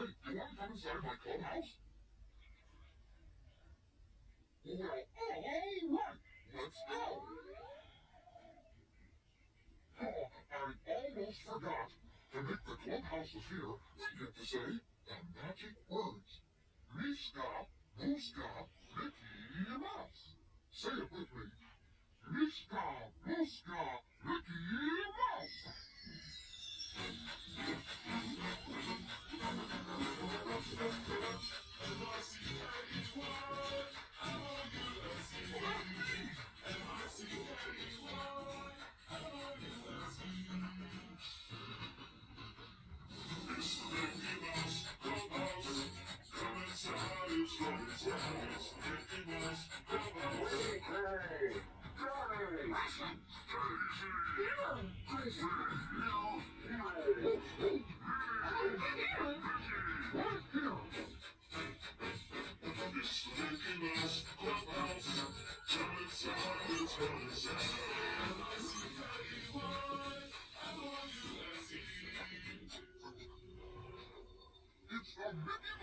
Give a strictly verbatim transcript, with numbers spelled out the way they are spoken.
Say, you want to come inside my clubhouse? Well, all right. Let's go. Oh, I almost forgot. To make the clubhouse appear, we get to say the magic words. Miska, Muska, Mickey Mouse. Say it with me. Miska, Muska, Mickey Mouse. It's the Mickey